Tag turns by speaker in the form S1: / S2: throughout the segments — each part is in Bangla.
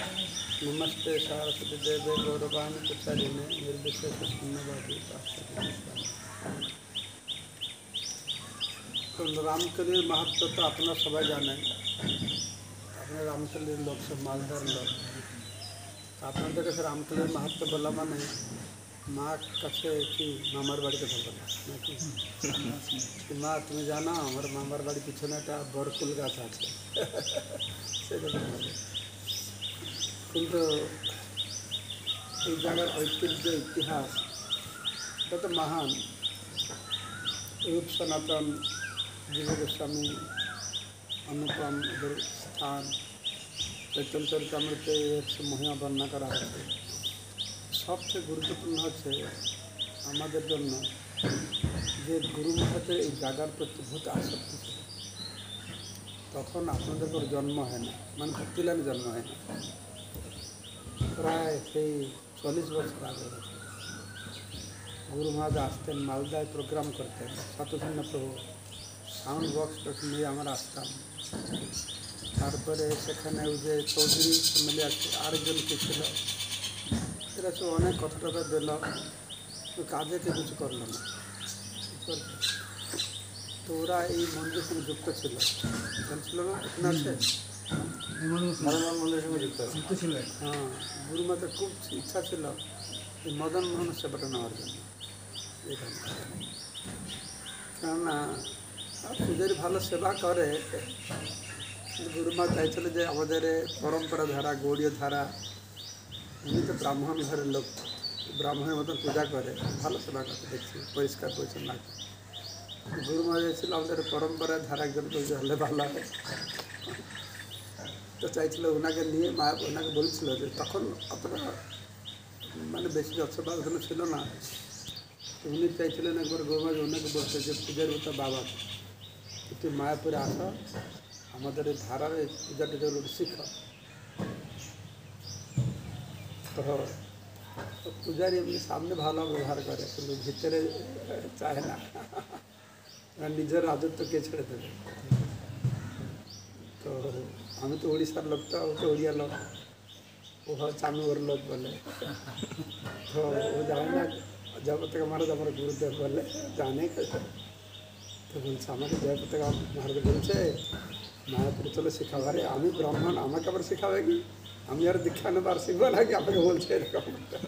S1: नमस्ते सरस्वती देवे गौरवाणी प्रचारिणे निर्विशेष शून्यवादी तो रामकलीर महत्व तो अपना सबाई जाने अपने रामकलीर लोग सब मालदार लोग अपना जगह से रामकलीर महत्व बोला माने माँ कसे कि मामार बाड़ी कथा बोला कि माँ तुम्हें जाना हमारे मामार बाड़ी पीछे ना टा बरकुल गाछ আছে কিন্তু এই জায়গার ঐতিহ্য ইতিহাস এটা তো মহান রূপ সনাতন জীব গোস্বামী অনুপম এদের স্থান চৈতন্য চরিতামৃতে এর মহিমা বর্ণনা করা হয়েছে সবচেয়ে গুরুত্বপূর্ণ হচ্ছে আমাদের জন্য যে গুরু মহারাজের এই জায়গার প্রতি বহুত আসক্তি ছিল তখন আপনাদের কোনো জন্ম হয় না মানে ভক্তিলামে জন্ম হয় না প্রায় সেই 40 বছর আগে গুরু মহারাজ আসতেন মালদায় প্রোগ্রাম করতেন শতধন্য প্রভু সাউন্ড বক্স নিয়ে আমরা আসতাম তারপরে সেখানে ওই যে চৌধুরী ফ্যামিলি আছে আরেকজন কে ছিল এরা সব অনেক কথা টথা দিল কাজে কেউ কিছু করলো না তো ওরা এই মন্দিরের সঙ্গে যুক্ত ছিল ছিল না এখানে আছে মন্দিরের সঙ্গে যুক্ত ছিল হ্যাঁ গুরু মাতার খুব ইচ্ছা ছিল এই মদন মোহন সেবাটা নেওয়ার জন্য এখানে কেননা পূজারি ভালো সেবা করে গুরুমা চাইছিল যে আমাদের পরম্পরা ধারা গৌড়ীয় ধারা উনি তো ব্রাহ্মণ ঘরের লোক ব্রাহ্মণের মতন পূজা করে ভালো সেবা করতে দেখছি পরিষ্কার পরিচ্ছন্ন রাখে গুরুমা চাইছিল আমাদের পরম্পরার ধারা একজন পূজা হলে ভালো হয় তো চাইছিল ওনাকে নিয়ে মা ওনাকে বলছিল যে তখন অতটা মানে বেশি যৎসবাধন ছিল না উনি চাইছিলেন একবার গুরুমা ওনাকে বলতে যে পূজার মতো বাবা একটু মায়াপুরে আসো আমাদের এই ধারার এই পূজাটা যেগুলো শিখো তো পূজারি এমনি সামনে ভালো ব্যবহার করে কিন্তু ভিতরে চায় না নিজের রাজত্ব কে ছেড়ে দেবে তো আমি তো ওড়িশার লোকটা ও তো ওড়িয়া লোক ও হচ্ছে আমি ওর লোক বলে তো ও জানে না জয়পতাকা মহারাজ আমার গুরুদেব বলে জানে তো বলছে আমাকে জয়পতাকা মহারাজ বলছে মায়াপুরে চলে শেখাবারে আমি ব্রাহ্মণ আমাকে আবার শেখাবে কি আমি আর দীক্ষা নেবার শিখবো নাকি আপনাকে বলছে এরকম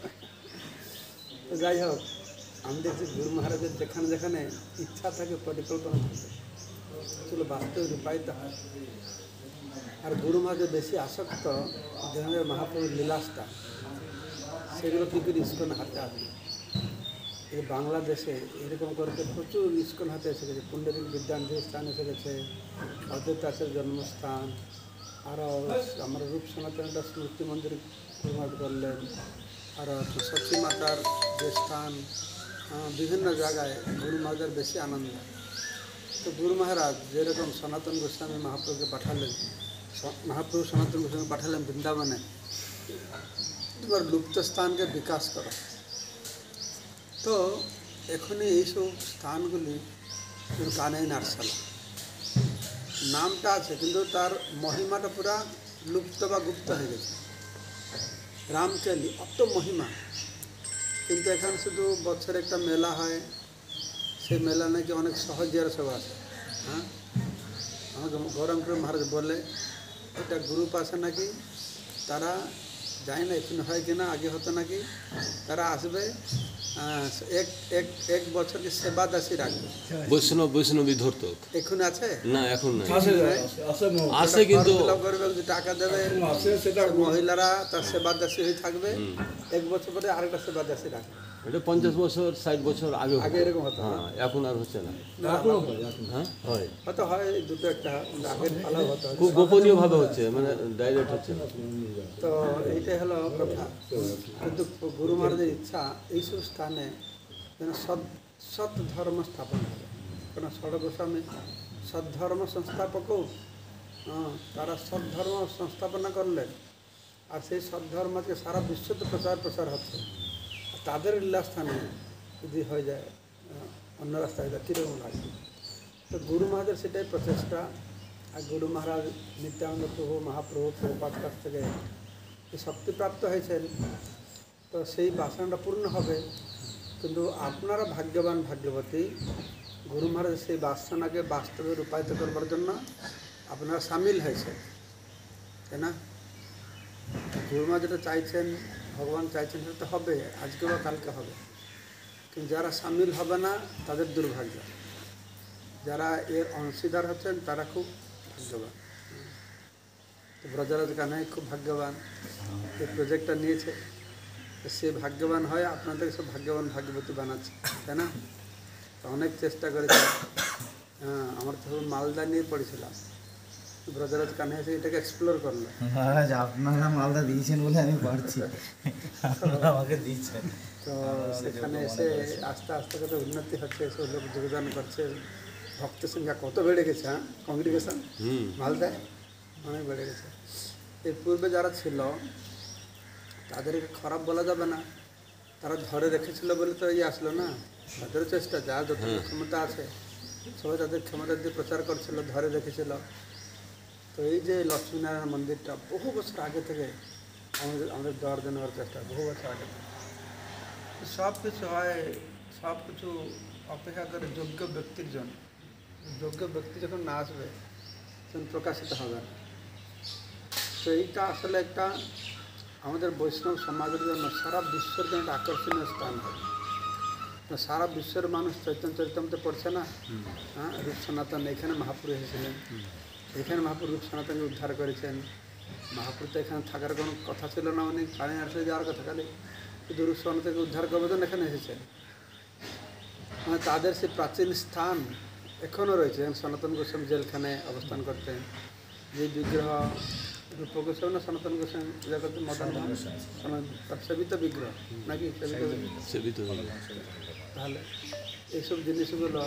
S1: তো যাই হোক আমি দেখছি গুরু মহারাজের যেখানে যেখানে ইচ্ছা থাকে পরিকল্পনা থাকে সেগুলো বাস্তবে রূপায়িত হয় আর গুরু মহারাজের বেশি আসক্ত যেখানে মহাপ্রভুর লীলাস্থান সেগুলো কী করে ইস্কন হাতে আসবে এই বাংলাদেশে এরকম করতে প্রচুর ইস্কন হাতে এসে গেছে পুণ্ডরিক বিদ্যান্তির স্থান এসে গেছে অদ্বৈতাচার জন্মস্থান আরও আমরা রূপ সনাতনটা স্মৃতি মন্দির নির্মাণ করলেন আরও সতী মাতার যে স্থান বিভিন্ন জায়গায় গুরু মহারাজের বেশি আনন্দ তো গুরু মহারাজ যেরকম সনাতন গোস্বামী মহাপ্রভুকে পাঠালেন মহাপ্রভু সনাতন গোস্বামী পাঠালেন বৃন্দাবনে তোমার লুপ্ত স্থানকে বিকাশ করা তো এখনই এইসব স্থানগুলি কানাই নাটশালা নামটা আছে কিন্তু তার মহিমাটা পুরা লুপ্ত বা গুপ্ত হয়ে গেছে রামকেলি অত মহিমা কিন্তু এখানে শুধু বছরে একটা মেলা হয় সেই মেলা নাকি অনেক সহজের সব আছে হ্যাঁ আমাকে গৌরাঙ্গ মহারাজ বলে এটা গ্রুপ আছে নাকি তারা যায় না এখন হয় কিনা আগে হতো নাকি তারা আসবে এক বছরকে সেবা দাসী রাখবে বৈষ্ণবী ধরত এখন আছে না এখন আছে কিন্তু করবে টাকা দেবে মহিলারা তার সেবা দাসী হয়ে থাকবে এক বছর পরে আরেকটা সেবা দাসী রাখবে এটা 50 বছর 60 বছর আগে এরকম হতো এখন আর হচ্ছে না হ্যাঁ হয় হয়তো হয় দুটো একটা আগের ভালো হতো খুব গোপনীয় ভাবে হচ্ছে মানে ডাইরেক্ট হচ্ছে না তো এইটাই হলো কথা কিন্তু গুরু মহারাজের ইচ্ছা এইসব স্থানে যেন সৎ ধর্ম স্থাপন হবে কেন ষড় গোস্বামী সদ্ধর্ম সংস্থাপকও তারা সদ্ধর্ম সংস্থাপনা করলেন আর সেই সদ্ধর্মকে সারা বিশ্বতে প্রচার হচ্ছে তাদের লীলাস্থানে যদি হয়ে যায় অন্য রাস্তায় যায় কীরকম লাগবে তো গুরু মহারাজের সেটাই প্রচেষ্টা আর গুরু মহারাজ নিত্যানন্দ প্রভু মহাপ্রভু প্রভুপাদ কাছ থেকে শক্তি প্রাপ্ত হয়েছেন, তো সেই বাসনাটা পূর্ণ হবে। কিন্তু আপনারা ভাগ্যবান ভাগ্যবতী, গুরু মহারাজ সেই বাসনাকে বাস্তবে রূপায়িত করবার জন্য আপনারা সামিল হয়েছে, তাই না? গুরু মহারাজ যেটা চাইছেন, ভগবান চাইছেন, সেটা তো হবে, আজকে বা কালকে হবে। কিন্তু যারা সামিল হবে না তাদের দুর্ভাগ্য, যারা এর অংশীদার হচ্ছেন তারা খুব ভাগ্যবান। তো ব্রজরাজ কানাই খুব ভাগ্যবান, এই প্রজেক্টটা নিয়েছে, সে ভাগ্যবান হয় আপনাদেরকে সব ভাগ্যবান ভাগ্যবতী বানাচ্ছে, তাই না? তো অনেক চেষ্টা করেছে। আমার তখন মালদা নিয়ে পড়েছিলাম, ব্রজরাজ কানাই এসে এটাকে এক্সপ্লোর করলো।
S2: মহারাজ আপনারা মালদা দিয়েছেন বলে আমি পারছি, আমাকে দিচ্ছেন।
S1: তো সেখানে এসে আস্তে আস্তে কত উন্নতি হচ্ছে, সব লোক যোগদান করছে, ভক্তের সংখ্যা কত বেড়ে গেছে। কংগ্রিগেশন মালদায় অনেক বেড়ে গেছে। এর পূর্বে যারা ছিল তাদেরকে খারাপ বলা যাবে না, তারা ধরে রেখেছিল বলে তো এই আসলো না। তাদেরও চেষ্টা, যার যত ক্ষমতা আছে সবাই তাদের ক্ষমতা দিয়ে প্রচার করছিল, ধরে রেখেছিল। তো এই যে লক্ষ্মীনারায়ণ মন্দিরটা বহু বছর আগে থেকে আমাদের দরজা নেওয়ার চেষ্টা, বহু বছর আগে থেকে। সব কিছু হয়, সব কিছু অপেক্ষা করে যোগ্য ব্যক্তির জন্য। যোগ্য ব্যক্তি যখন না আসবে তখন প্রকাশিত হবে না। তো এইটা আসলে একটা আমাদের বৈষ্ণব সমাজের জন্য, সারা বিশ্বের জন্য একটা আকর্ষণীয় স্থান হবে। সারা বিশ্বের মানুষ চৈতন্য চরিতামৃত পড়ছে না। রূপ সনাতন এখানে মহাপুরু এসেছিলেন, এখানে মহাপুরু রূপ সনাতনকে উদ্ধার করেছেন। মহাপুরু তো এখানে থাকার কোনো কথা ছিল না, উনি কানে আসলে যাওয়ার কথা, খালি শুধু রূপ সনাতনকে উদ্ধার করবে তো এখানে এসেছেন। মানে তাদের সেই প্রাচীন স্থান এখনও রয়েছে। সনাতন গোস্বামী জেলখানায় অবস্থান করতেন, যে বিগ্রহ রূপ গোস্বামী না সনাতন গোস্বামী পূজা করতেন, মদন সেবিত বিগ্রহ নাকি সেবিত। তাহলে এইসব জিনিসগুলো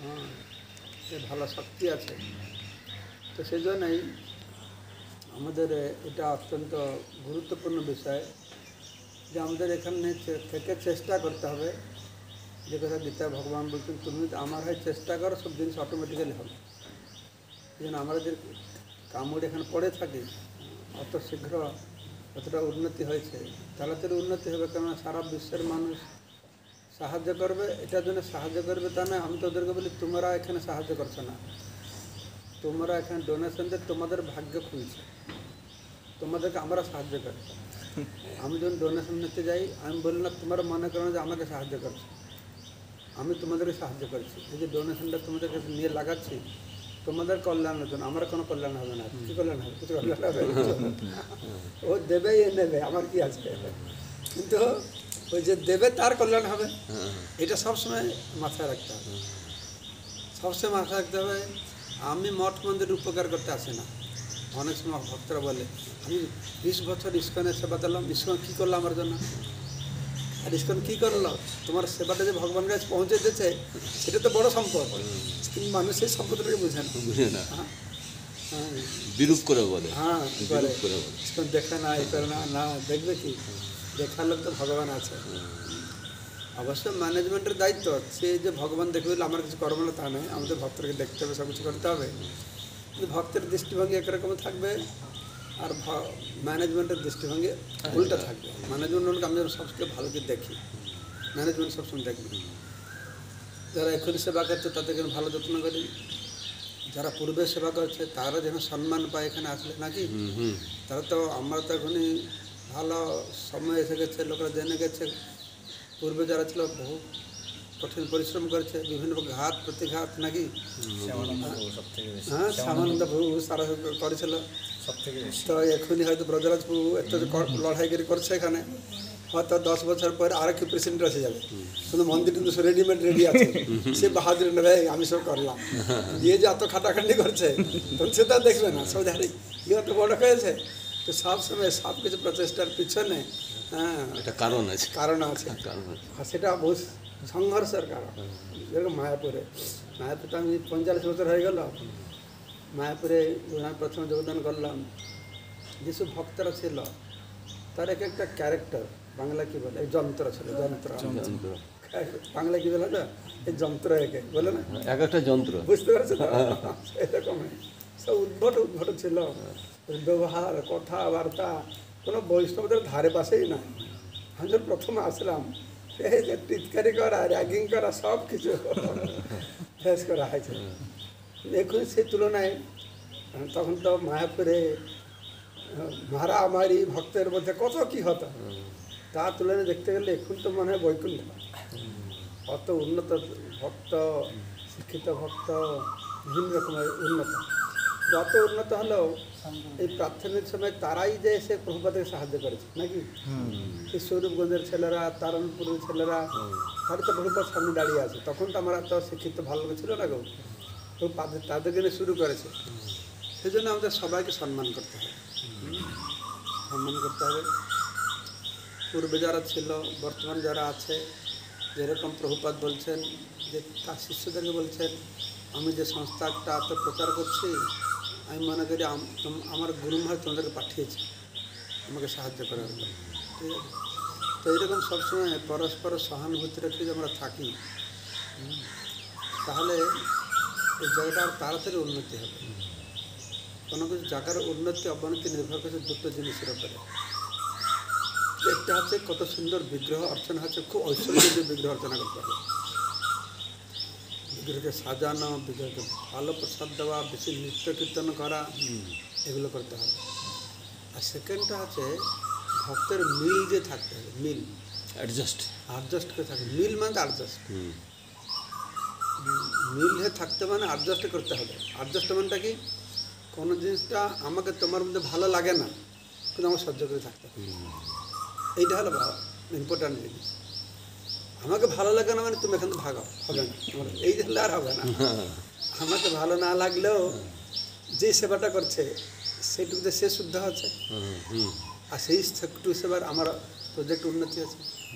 S1: ভালো শক্তি আছে। তো সেই জন্যই আমাদের এটা অত্যন্ত গুরুত্বপূর্ণ বিষয় যে আমাদের এখানে থেকে চেষ্টা করতে হবে। যে কথা গীতা ভগবান বলছেন, তুমি আমার হয়ে চেষ্টা করো, সব জিনিস অটোমেটিক্যালি হবে। এই জন্য আমরা যে কামড় এখানে পড়ে থাকি, অত শীঘ্র যতটা উন্নতি হয়েছে তাড়াতাড়ি উন্নতি হবে, কেননা সারা বিশ্বের মানুষ সাহায্য করবে। এটার জন্য সাহায্য করবে তা নয়, আমি তো ওদেরকে বলি তোমরা এখানে সাহায্য করছো না, তোমরা এখানে ডোনেশন দিয়ে তোমাদের ভাগ্য খুলছে, তোমাদেরকে আমরা সাহায্য করি। আমি যখন ডোনেশন নিতে যাই আমি বলি না তোমরা মনে করো যে আমাকে সাহায্য করছো, আমি তোমাদেরকে সাহায্য করছি। এই যে ডোনেশনটা তোমাদের কাছে নিয়ে লাগাচ্ছি তোমাদের কল্যাণের জন্য, আমার কোনো কল্যাণ হবে না। কী কল্যাণ হবে? কিছু কল্যাণ হবে? ও দেবে, এ নেবে, আমার কি আছে? কিন্তু ওই যে দেবে তার কল্যাণ হবে, এটা সবসময় মাথায় রাখতে হবে। সবসময় মাথায় রাখতে হবে। আমি মঠ মন্দিরের উপকার করতে আসি না। অনেক সময় ভক্তরা বলে আমি 20 বছর ইস্কনের সেবা দিলাম, ইস্কন কী করলো আমার জন্য? আর ইস্কন কী করলো? তোমার সেবাটা যে ভগবান কাছে পৌঁছে দিয়েছে সেটা তো বড় সম্পদ, কিন্তু মানুষ সেই সম্পদটাকে বুঝে না।
S3: বিরূপ করে বলে।
S1: হ্যাঁ, ইস্কন দেখে না, এ করে না। না দেখবে কি, দেখার লোক তো ভগবান আছে। অবশ্য ম্যানেজমেন্টের দায়িত্ব, সে যে ভগবান দেখবে আমার কিছু করবো না তা নয়, আমাদের ভক্তকে দেখতে হবে, সব কিছু করতে হবে। কিন্তু ভক্তের দৃষ্টিভঙ্গি একরকম থাকবে, আর ম্যানেজমেন্টের দৃষ্টিভঙ্গি উল্টা থাকবে। ম্যানেজমেন্ট আমি সবসময় ভালো করে দেখি, ম্যানেজমেন্ট সবসময় দেখবে। যারা এখনই সেবা করছে তাদেরকে ভালো যত্ন করি, যারা পূর্বে সেবা করছে তারা যেন সম্মান পায় এখানে আসলে, নাকি? তারা তো, আমরা তো এখনই ভালো সময় এসে গেছে, লোকরা জেনে গেছে পূর্বে যারা ছিল বহু কঠিন পরিশ্রম করেছে, বিভিন্ন ঘাত প্রতিঘাত, নাকি? হ্যাঁ, শ্যামানন্দ প্রভু সারা করেছিল। তো এখনই হয়তো ব্রজরাজ প্রভু এত লড়াই করছে এখানে, হয়তো 10 বছর পরে আর কি প্রেসিডেন্ট এসে যাবে, শুধু মন্দির কিন্তু রেডিমেড রেডি আছে, সে বাহাদুর নেবে, আমি সব করলাম। দিয়ে যে এত খাটাখান্ডি করছে তখন সে তো দেখবে না, সব ধারে ইয়ে তো বড় হয়েছে। তো সবসময় সব কিছু প্রচেষ্টার পিছনে
S3: একটা কারণ আছে,
S1: আর সেটা বহু সংঘর্ষের কারণ। যেরকম মায়াপুরে তো আমি 45 বছর হয়ে গেল, মায়াপুরে প্রথমে যোগদান করলাম। যেসব ভক্তরা ছিল তার এক একটা ক্যারেক্টার, বাংলা কি বলে, যন্ত্র ছিল, যন্ত্র। বাংলা কি বলে না, এই যন্ত্র একে বলে না,
S3: এক একটা যন্ত্র,
S1: বুঝতে পারছো তো? এরকম সব উদ্ভট ছিল, ব্যবহার, কথাবার্তা, কোনো বৈষ্ণবদের ধারে পাশেই না। আমি যখন প্রথমে আসলাম এই যে টিটকারি করা র্যাগিং করা সব কিছু ফেস করা হয়েছে। এখন সেই তুলনায় তখন তো মায়াপুরে মারামারি ভক্তের মধ্যে কত কি হতো, তার তুলনায় দেখতে গেলে এখন তো মনে হয় বৈকুণ্ঠ। অত উন্নত ভক্ত, শিক্ষিত ভক্ত, বিভিন্ন রকমের উন্নত। যত উন্নত হলেও এই প্রার্থনার সময় তারাই যে এসে প্রভুপাদকে সাহায্য করেছে নাকি? এই স্বরূপগঞ্জের ছেলেরা, তারণপুরের ছেলেরা, তারা তো প্রভুপাদ সামনে দাঁড়িয়ে আছে। তখন তো আমরা তো শিক্ষিত ভালো ছিল না গো, তাদেরকে নিয়ে শুরু করেছে। সেই জন্য আমাদের সবাইকে সম্মান করতে হবে, সম্মান করতে হবে। পূর্বে যারা ছিল, বর্তমান যারা আছে, যেরকম প্রভুপাদ বলছেন যে তার শিষ্যদেরকে বলছেন, আমি যে সংস্থাটা তো প্রচার করছি, আমি মনে করি আমার গুরু মহারাজ তোমাদেরকে পাঠিয়েছে আমাকে সাহায্য করার জন্য, ঠিক আছে? তো এইরকম সবসময় পরস্পর সহানুভূতি রেখে যদি আমরা থাকি, তাহলে এই জায়গাটা আর তাড়াতাড়ি উন্নতি হবে। কোনো কিছু জায়গার উন্নতি অবনতি নির্ভর করছে দুটো জিনিসের উপরে। একটা হচ্ছে কত সুন্দর বিগ্রহ অর্চনা হচ্ছে, খুব ঐশ্বর্য বিগ্রহ অর্চনা করতে হবে, বিগ্রহকে সাজানো, বিগ্রহকে ভালো প্রসাদ দেওয়া, বেশি নৃত্য কীর্তন করা, এগুলো করতে হবে। আর সেকেন্ডটা হচ্ছে ভক্তের মিল যে থাকতে হবে, মিল অ্যাডজাস্ট করে থাকবে। মিল মানে অ্যাডজাস্ট, মিল হয়ে থাকতে মানে অ্যাডজাস্ট করতে হবে। অ্যাডজাস্টমেন্টটা কি? কোনো জিনিসটা আমাকে তোমার মধ্যে ভালো লাগে না, কিন্তু আমার সহ্য করে থাকতে হবে। এইটা হলো ইম্পর্ট্যান্ট জিনিস। আমাকে ভালো লাগে না মানে তুমি এখান থেকে ভাগাও, হবে না, এই হলে আর হবে না। আমাকে ভালো না লাগলেও যে সেবাটা করছে সেইটুকুতে সে শুদ্ধ হচ্ছে, আর সেই একটু সেবার আমার প্রজেক্ট উন্নতি আছে।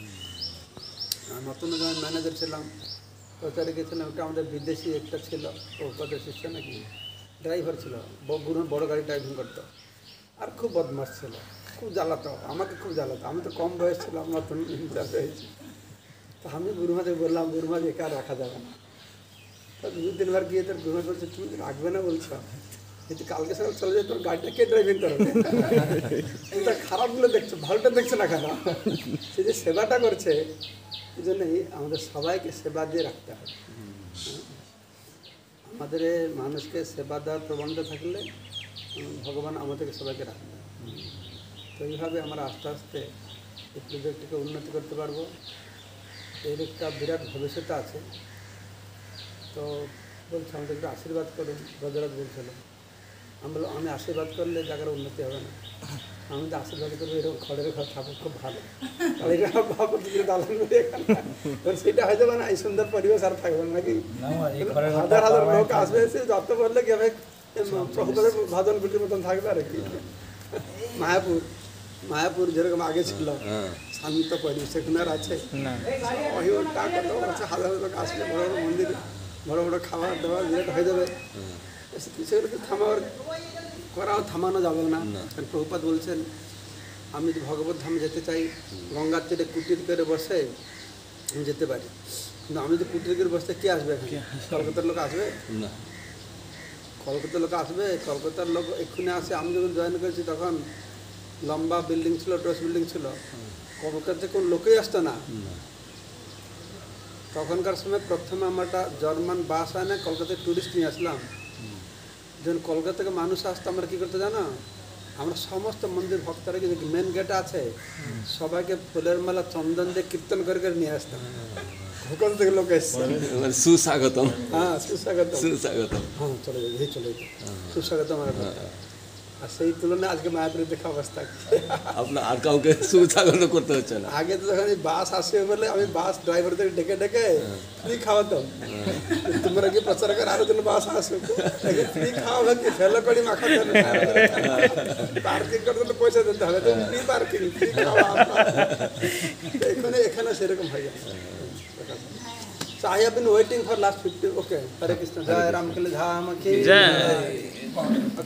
S1: নতুন যখন ম্যানেজার ছিলাম, প্রচারে গেছিলাম, ওটা আমাদের বিদেশি একটা ছিল, ও কত শিষ্য নাকি, ড্রাইভার ছিল, বড় গাড়ি ড্রাইভিং করতো, আর খুব বদমাস ছিল, খুব জ্বালাতো, আমাকে খুব জ্বালাতো। আমি তো কম বয়স ছিলাম, নতুন ইনচার্জ হয়েছি। তো আমি গুরুমাকে বললাম, গুরুমা একা আর রাখা যাবে না। তো 2-3 বার গিয়ে তোর গুরুমা বলছে, তুমি রাখবে না বলছো, কিন্তু কালকে সকাল চলে যায়, তোর গাড়িটা কে ড্রাইভিং করবে? এটা খারাপগুলো দেখছো, ভালোটা দেখছো না খারাপ। সে যে সেবাটা করছে, এই জন্যই আমাদের সবাইকে সেবা দিয়ে রাখতে হবে। আমাদের মানুষকে সেবা দেওয়ার প্রবণতা থাকলে ভগবান আমাদেরকে সবাইকে রাখবে। তো এইভাবে আমরা আস্তে আস্তে এই প্রজেক্টটিকে উন্নতি করতে পারবো। এর একটা বিরাট ভবিষ্যৎ আছে। তো বলছে আমাদের একটু আশীর্বাদ করুন, ব্রজরাজ বলছিল। আমি আশীর্বাদ করলে জায়গার উন্নতি হবে না, আমি তো আশীর্বাদ করবো এরকম খড়ের ঘর থাকবে, খুব ভালো, তাহলে দালান করে এখানে সেটা হয়ে যাবে না, এই সুন্দর পরিবেশ আর থাকবে না নাকি? হাজার হাজার লোক আসবে, এসে যত বললে কি হবে, প্রভুপাদের ভাজন গুটির মতন থাকবে আর কি। মায়াপুর যেরকম আগে ছিল শান্ত পরিবেশ, সেখানে আর আছে? হাজার হাজার লোক আসলে বড় বড় মন্দির, বড় বড় খাবার দাবার বিরাট হয়ে যাবে, সেগুলোকে থামানো যাবে না। কারণ প্রভুপাদ বলছেন, আমি যদি ভগবত ধাম যেতে চাই, গঙ্গার তীরে কুটির করে বসে আমি যেতে পারি, কিন্তু আমি যদি কুটির করে বসতে কে আসবে এখানে? কলকাতার লোক আসবে না, কলকাতার লোক আসবে? কলকাতার লোক এক্ষুনি আসে। আমি যখন জয়েন করেছি তখন লম্বা বিল্ডিং ছিল, টস বিল্ডিং ছিল, কলকাতাতে কোন লোকই আসতো না। তখনকার সময় প্রথমে আমরা একটা জার্মান বাস হয় না, কলকাতায় ট্যুরিস্ট নিয়ে আসলাম। যখন কলকাতা থেকে মানুষ আসতো, আমরা কী করতে জানো? আমরা সমস্ত মন্দির ভক্তরা যে মেন গেট আছে, সবাইকে ফুলের মালা চন্দন দিয়ে কীর্তন করে করে নিয়ে আসতাম। কলকাতা থেকে লোক এসছে,
S3: সুস্বাগতম,
S1: হ্যাঁ সুস্বাগতম,
S3: সুস্বাগতম,
S1: হ্যাঁ চলে যাবে, এই চলে যাবে, সুস্বাগতম। আর সেই তুলনায় আজকে মায়াপুরের দেখা অবস্থা,
S3: আপনার আর কাউকে সুস্বাগত করতে হচ্ছে না।
S1: আগে তো যখন বাস আসবে বলে আমি বাস ড্রাইভারদের ডেকে ডেকে ফ্রি খাওয়াতাম, তোমরা কি প্রচার করে আরো জন বাস আসবে, ফ্রি খাওয়াবে কি, ফেলো করি মাখাতে হবে, পার্কিং করতে পয়সা দিতে হবে, ফ্রি পার্কিং, ফ্রি খাওয়া। এখানে সেরকম হয়ে গেছে। So I have been waiting for last 50. Okay, Hare Krishna. Jai Ram Kali Dham ki.